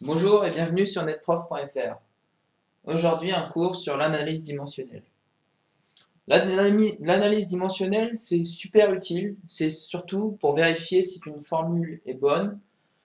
Bonjour et bienvenue sur netprof.fr. Aujourd'hui, un cours sur l'analyse dimensionnelle. L'analyse dimensionnelle, c'est super utile, c'est surtout pour vérifier si une formule est bonne,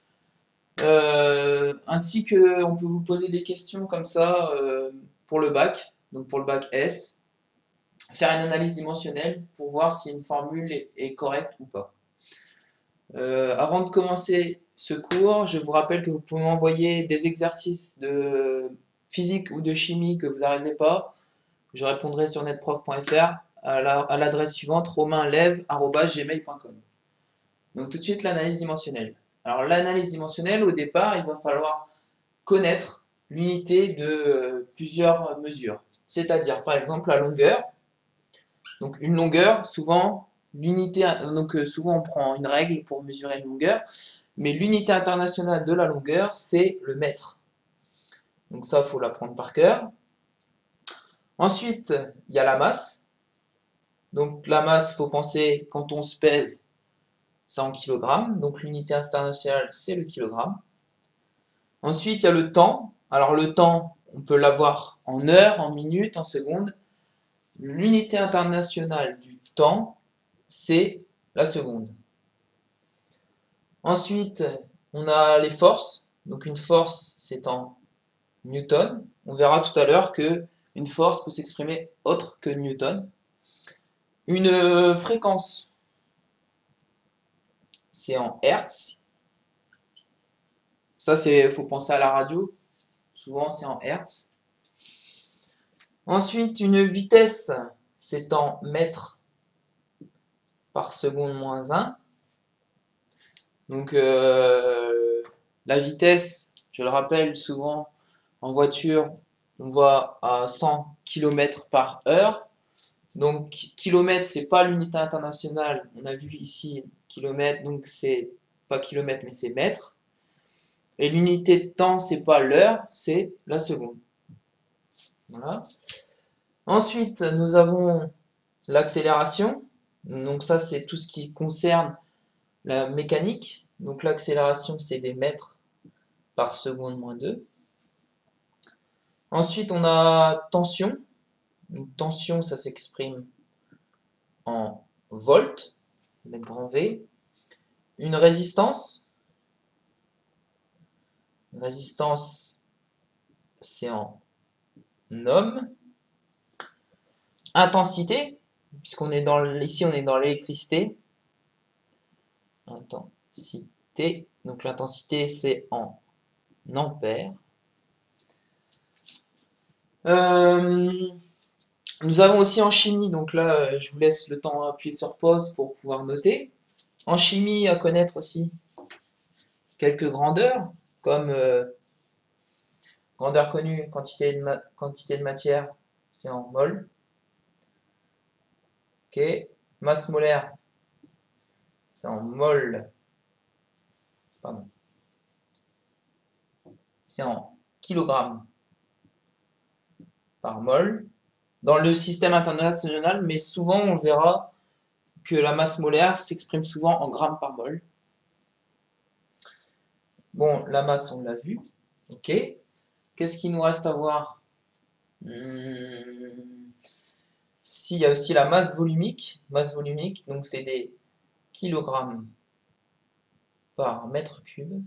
ainsi que on peut vous poser des questions comme ça pour le bac, donc pour le bac S, faire une analyse dimensionnelle pour voir si une formule est correcte ou pas. Avant de commencer ce cours, je vous rappelle que vous pouvez m'envoyer des exercices de physique ou de chimie que vous n'arrivez pas. Je répondrai sur netprof.fr à l'adresse suivante romainlev@gmail.com. Donc tout de suite l'analyse dimensionnelle. Alors l'analyse dimensionnelle, au départ, il va falloir connaître l'unité de plusieurs mesures. C'est-à-dire par exemple la longueur. Donc une longueur, souvent souvent on prend une règle pour mesurer une longueur, mais l'unité internationale de la longueur, c'est le mètre. Donc ça, il faut l'apprendre par cœur. Ensuite, il y a la masse. Donc la masse, il faut penser, quand on se pèse, c'est en kilogrammes. Donc l'unité internationale, c'est le kilogramme. Ensuite, il y a le temps. Alors le temps, on peut l'avoir en heures, en minutes, en secondes. L'unité internationale du temps, c'est la seconde. Ensuite, on a les forces. Donc une force, c'est en Newton. On verra tout à l'heure que une force peut s'exprimer autre que Newton. Une fréquence, c'est en Hertz. Ça, faut penser à la radio. Souvent, c'est en Hertz. Ensuite, une vitesse, c'est en mètres par seconde moins 1. Donc, la vitesse, je le rappelle souvent, en voiture, on va à 100 km par heure. Donc, kilomètre, c'est pas l'unité internationale. On a vu ici kilomètre, donc c'est pas kilomètre, mais c'est mètre. Et l'unité de temps, c'est pas l'heure, c'est la seconde. Voilà. Ensuite, nous avons l'accélération. Donc ça, c'est tout ce qui concerne la mécanique. Donc l'accélération, c'est des mètres par seconde moins 2. Ensuite, on a tension. Donc tension, ça s'exprime en volts, mettre grand V. Une résistance. Une résistance, c'est en ohm. Intensité, puisqu'on est ici on est dans l'électricité. Intensité, donc l'intensité c'est en ampères. Nous avons aussi en chimie, donc là je vous laisse le temps d'appuyer sur pause pour pouvoir noter. En chimie, à connaître aussi quelques grandeurs, comme grandeur connue, quantité de matière, c'est en mol. Ok, masse molaire, c'est en mol. Pardon. C'est en kilogrammes par mol. Dans le système international, mais souvent on verra que la masse molaire s'exprime souvent en grammes par mol. Bon, la masse, on l'a vu. Ok. Qu'est-ce qu'il nous reste à voir? Si, il y a aussi la masse volumique. Masse volumique, donc c'est des kilogrammes par mètre cube.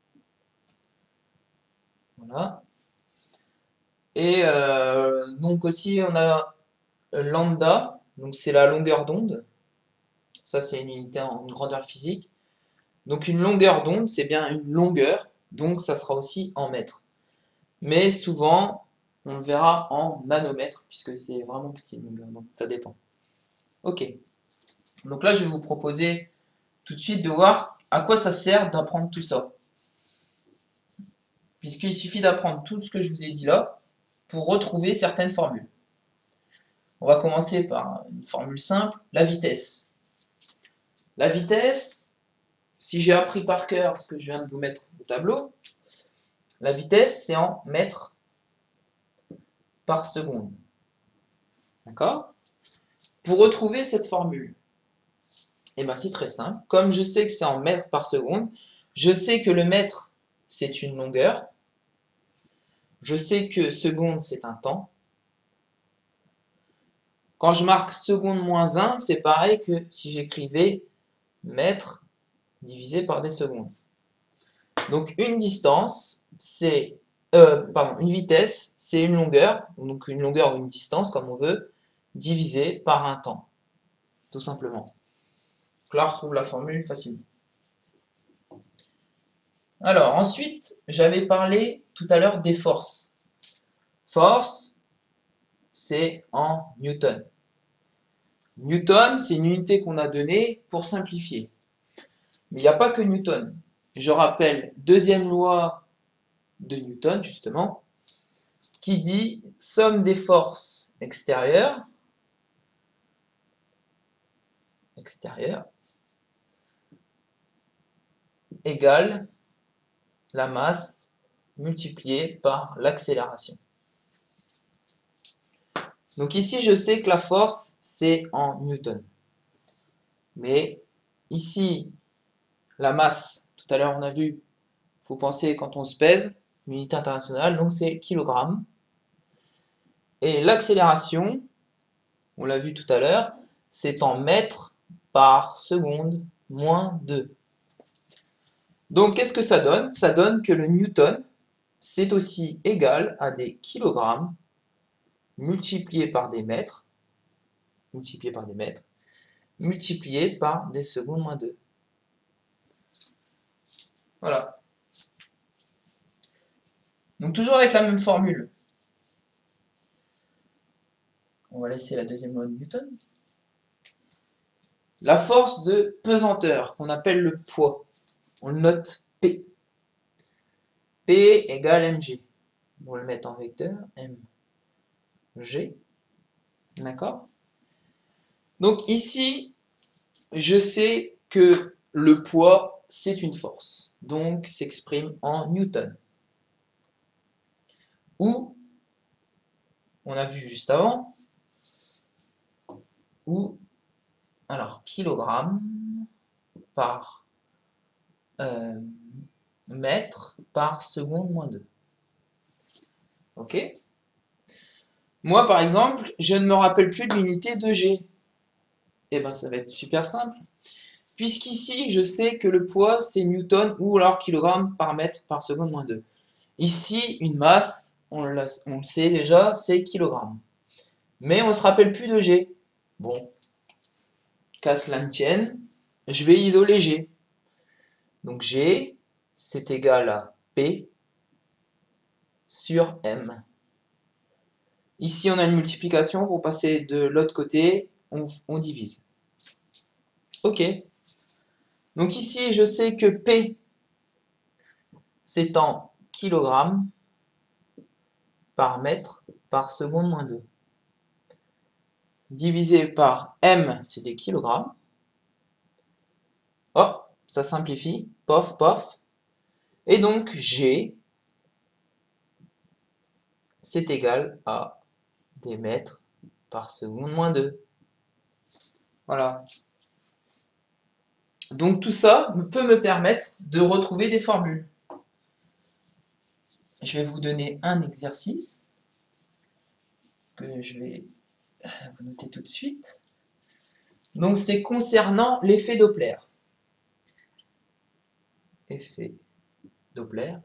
Voilà. Et donc aussi, on a lambda, donc c'est la longueur d'onde. Ça, c'est une unité en grandeur physique. Donc une longueur d'onde, c'est bien une longueur, donc ça sera aussi en mètres. Mais souvent, on le verra en nanomètres, puisque c'est vraiment petit une longueur d'onde, ça dépend. Ok. Donc là, je vais vous proposer tout de suite de voir à quoi ça sert d'apprendre tout ça. Puisqu'il suffit d'apprendre tout ce que je vous ai dit là pour retrouver certaines formules. On va commencer par une formule simple, la vitesse. La vitesse, si j'ai appris par cœur ce que je viens de vous mettre au tableau, la vitesse c'est en mètres par seconde. D'accord? Pour retrouver cette formule, eh ben c'est très simple. Comme je sais que c'est en mètres par seconde, je sais que le mètre c'est une longueur. je sais que seconde, c'est un temps. Quand je marque seconde moins 1, c'est pareil que si j'écrivais mètre divisé par des secondes. Donc une distance, c'est une vitesse, c'est une longueur, donc une longueur ou une distance, comme on veut, divisé par un temps, tout simplement. Donc là, on retrouve la formule facilement. Alors ensuite, j'avais parlé tout à l'heure des forces. Force, c'est en newton. Newton, c'est une unité qu'on a donnée pour simplifier. Mais il n'y a pas que Newton. Je rappelle, deuxième loi de Newton, justement, qui dit somme des forces extérieures égale la masse multipliée par l'accélération. Donc ici, je sais que la force, c'est en newton. Mais ici, la masse, tout à l'heure on a vu, il faut penser quand on se pèse, l'unité internationale, donc c'est kilogramme. Et l'accélération, on l'a vu tout à l'heure, c'est en mètres par seconde moins 2. Donc qu'est-ce que ça donne? Ça donne que le newton, c'est aussi égal à des kilogrammes multipliés par des mètres, multipliés par des secondes moins 2. Voilà. Donc toujours avec la même formule. On va laisser la deuxième loi de Newton. La force de pesanteur, qu'on appelle le poids, on le note P. P égale mg. On va le mettre en vecteur, mg. D'accord? Donc ici, je sais que le poids, c'est une force. Donc, s'exprime en newton. Ou, on a vu juste avant, ou, alors, kilogramme par mètre par seconde moins 2. Ok? Moi, par exemple, je ne me rappelle plus de l'unité de G. Eh bien, ça va être super simple. Puisqu'ici, je sais que le poids, c'est newton ou alors kilogramme par mètre par seconde moins 2. Ici, une masse, on le sait déjà, c'est kilogramme. Mais on ne se rappelle plus de G. Bon, qu'à cela ne tienne, je vais isoler G. Donc G, c'est égal à P sur M. Ici, on a une multiplication. Pour passer de l'autre côté, on divise. Ok. Donc ici, je sais que P, c'est en kilogrammes par mètre par seconde moins 2. Divisé par M, c'est des kilogrammes. Oh, ça simplifie. Pof, pof. Et donc, G, c'est égal à des mètres par seconde moins 2. Voilà. Donc tout ça peut me permettre de retrouver des formules. Je vais vous donner un exercice que je vais vous noter tout de suite. Donc c'est concernant l'effet Doppler. Effet Doppler.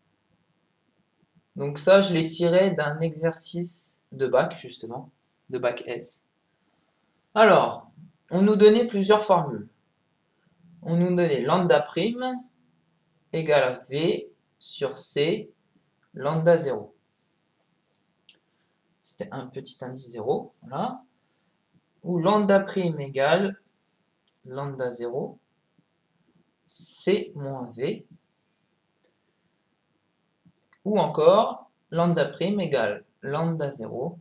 Donc ça, je l'ai tiré d'un exercice de bac, justement, de bac S. Alors, on nous donnait plusieurs formules. On nous donnait lambda prime égale à V sur C lambda 0. C'était un petit indice 0, voilà. Ou lambda prime égale lambda 0 C moins V. Ou encore lambda prime égale lambda 0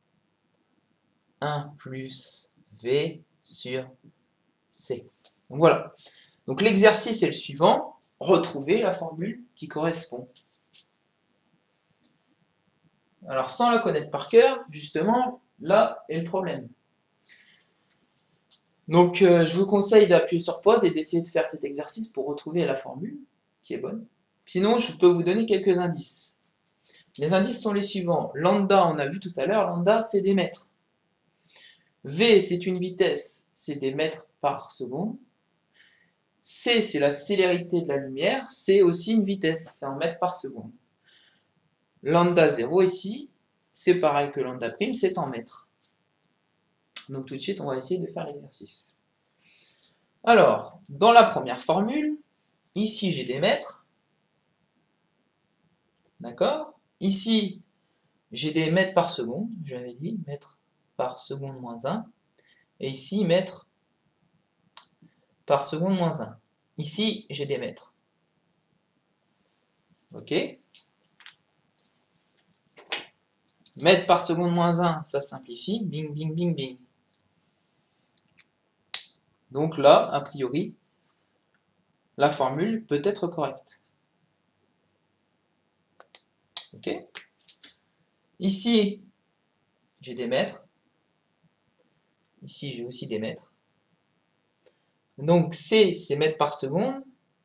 1 plus V sur C. Donc voilà. Donc l'exercice est le suivant. Retrouver la formule qui correspond. Alors sans la connaître par cœur, justement, là est le problème. Donc je vous conseille d'appuyer sur pause et d'essayer de faire cet exercice pour retrouver la formule qui est bonne. Sinon, je peux vous donner quelques indices. Les indices sont les suivants. Lambda, on a vu tout à l'heure, lambda, c'est des mètres. V, c'est une vitesse, c'est des mètres par seconde. C, c'est la célérité de la lumière, c'est aussi une vitesse, c'est en mètres par seconde. Lambda 0 ici, c'est pareil que lambda prime, c'est en mètres. Donc tout de suite, on va essayer de faire l'exercice. Alors, dans la première formule, ici j'ai des mètres, d'accord? Ici, j'ai des mètres par seconde, j'avais dit, mètres par seconde moins 1, et ici, mètres par seconde moins 1. Ici, j'ai des mètres. Ok? Mètres par seconde moins 1, ça simplifie, bing, bing, bing, bing. Donc là, a priori, la formule peut être correcte. Ok? Ici, j'ai des mètres. Ici, j'ai aussi des mètres. Donc C, c'est mètres par seconde.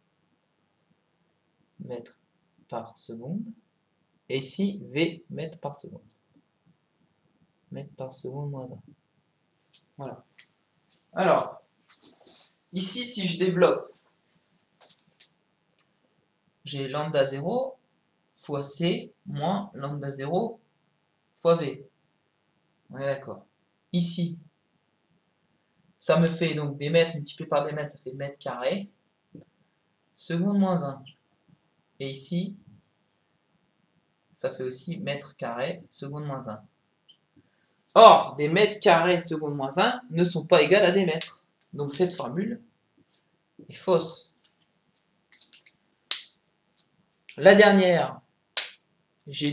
Mètres par seconde. Et ici, V, mètres par seconde. Mètres par seconde moins 1. Voilà. Alors, ici, si je développe, j'ai lambda 0 fois C moins lambda 0 fois V. On est d'accord. Ici, ça me fait donc des mètres multipliés par des mètres, ça fait mètres carrés. Seconde moins 1. Et ici, ça fait aussi mètres carrés, seconde moins 1. Or, des mètres carrés seconde moins 1 ne sont pas égales à des mètres. Donc cette formule est fausse. La dernière, j'ai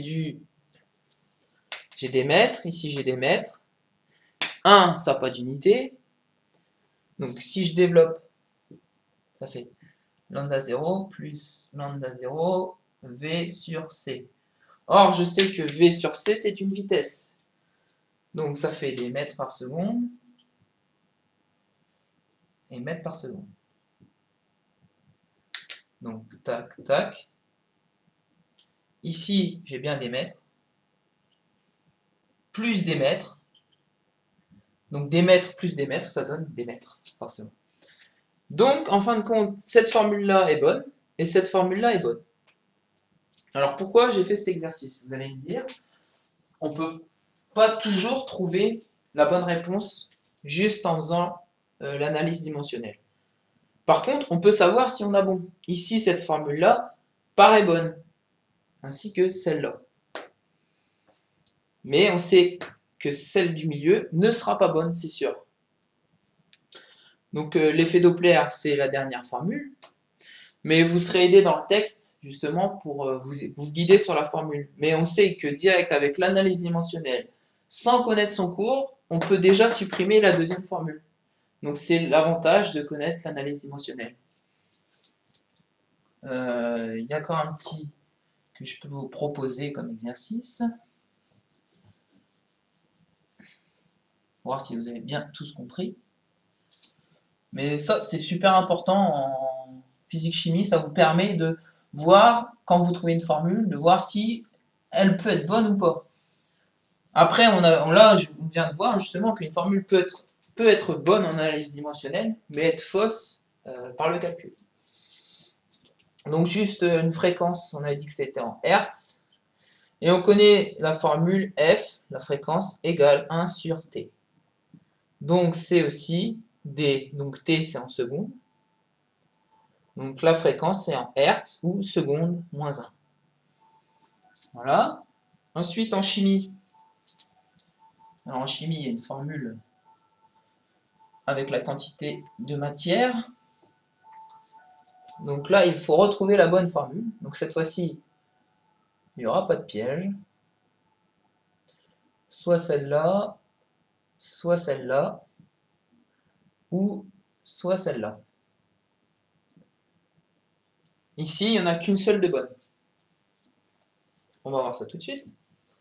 des mètres, ici j'ai des mètres. 1, ça n'a pas d'unité. Donc si je développe, ça fait lambda 0 plus lambda 0 V sur C. Or, je sais que V sur C, c'est une vitesse. Donc ça fait des mètres par seconde et mètres par seconde. Donc tac, tac. Ici, j'ai bien des mètres, plus des mètres. Donc des mètres plus des mètres, ça donne des mètres, forcément. Donc, en fin de compte, cette formule-là est bonne, et cette formule-là est bonne. Alors pourquoi j'ai fait cet exercice? Vous allez me dire, on ne peut pas toujours trouver la bonne réponse juste en faisant l'analyse dimensionnelle. Par contre, on peut savoir si on a bon. Ici, cette formule-là paraît bonne, ainsi que celle-là. Mais on sait que celle du milieu ne sera pas bonne, c'est sûr. Donc l'effet Doppler, c'est la dernière formule. Mais vous serez aidé dans le texte, justement, pour vous guider sur la formule. Mais on sait que direct avec l'analyse dimensionnelle, sans connaître son cours, on peut déjà supprimer la deuxième formule. Donc c'est l'avantage de connaître l'analyse dimensionnelle. Il y a encore un petit que je peux vous proposer comme exercice. Voir si vous avez bien tous compris. Mais ça, c'est super important en physique-chimie. Ça vous permet de voir, quand vous trouvez une formule, de voir si elle peut être bonne ou pas. Après, là, on vient de voir justement qu'une formule peut être bonne en analyse dimensionnelle, mais être fausse par le calcul. Donc juste une fréquence, on avait dit que c'était en Hertz. Et on connaît la formule F, la fréquence, égale 1 sur T. Donc c'est aussi D, donc T c'est en secondes. Donc la fréquence c'est en Hertz ou seconde moins 1. Voilà. Ensuite en chimie. Alors en chimie, il y a une formule avec la quantité de matière. Donc là, il faut retrouver la bonne formule. Donc cette fois-ci, il n'y aura pas de piège. Soit celle-là, ou soit celle-là. Ici, il n'y en a qu'une seule de bonne. On va voir ça tout de suite.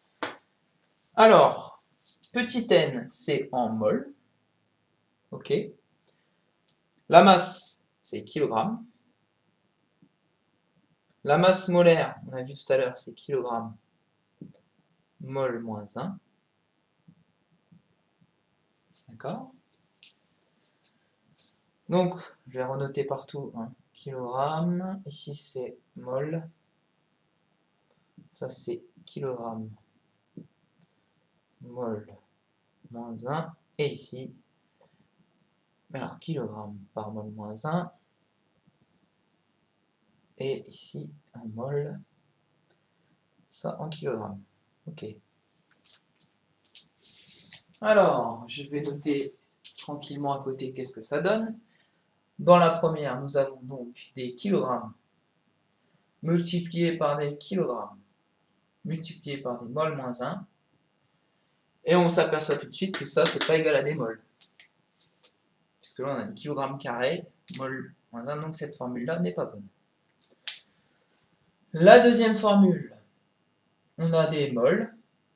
Alors, petit n, c'est en mol. Ok. La masse, c'est kilogramme. La masse molaire, on a vu tout à l'heure, c'est kilogramme mol moins 1. D'accord? Donc, je vais renoter partout un kilogramme. Ici, c'est mol. Ça, c'est kilogramme. Mol moins 1. Et ici, alors, kilogramme par mol moins 1. Et ici, un mol. Ça en kilogrammes. Ok. Alors, je vais noter tranquillement à côté qu'est-ce que ça donne. Dans la première, nous avons donc des kilogrammes multipliés par des kilogrammes multipliés par des mol moins 1. Et on s'aperçoit tout de suite que ça, c'est pas égal à des mols. Puisque là, on a des kilogrammes carrés, mol moins 1, donc cette formule-là n'est pas bonne. La deuxième formule, on a des mols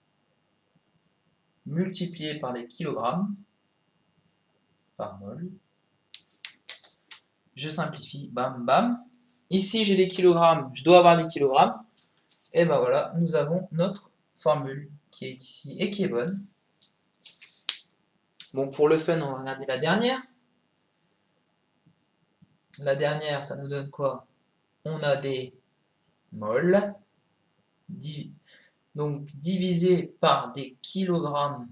multipliés par des kilogrammes par mol. Je simplifie, bam bam. Ici j'ai des kilogrammes, je dois avoir des kilogrammes. Et ben voilà, nous avons notre formule qui est ici et qui est bonne. Bon, pour le fun, on va regarder la dernière. La dernière, ça nous donne quoi? On a des mols, donc divisé par des kilogrammes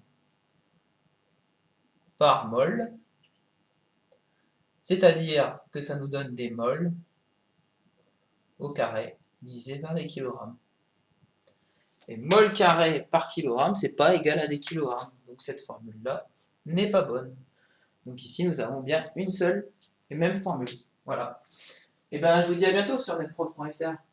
par mol, c'est-à-dire que ça nous donne des mols au carré divisé par des kilogrammes. Et mol carré par kilogramme, c'est pas égal à des kilogrammes. Donc cette formule-là n'est pas bonne. Donc ici, nous avons bien une seule et même formule. Voilà. Et bien, je vous dis à bientôt sur netprof.fr.